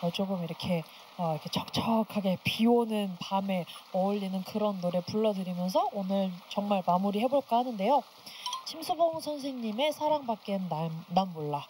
조금 이렇게 적적하게 비 오는 밤에 어울리는 그런 노래 불러드리면서 오늘 정말 마무리해볼까 하는데요. 심수봉 선생님의 사랑밖엔 난 몰라.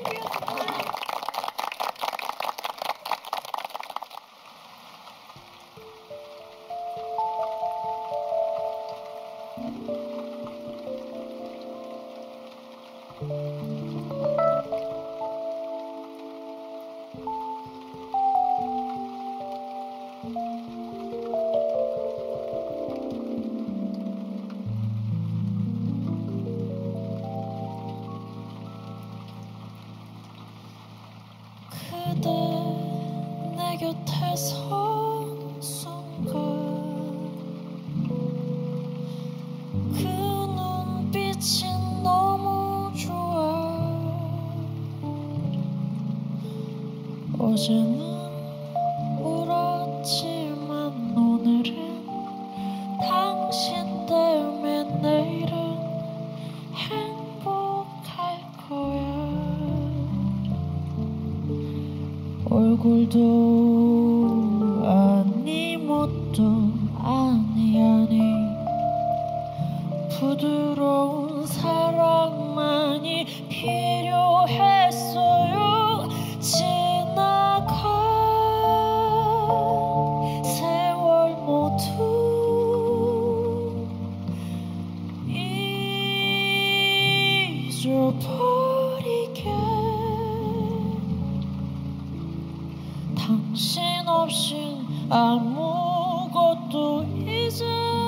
그대 내 곁에 선 순간 그 눈빛이 너무 좋아. 어제는 울었지만 오늘은 당신 때문에 내일은 행복할 거야. 얼굴도 아니 뭣도 아니 부드러운 사랑만이 필요했어요. 지나간 세월 모두 잊어버리게. 당신 없인 아무것도 이제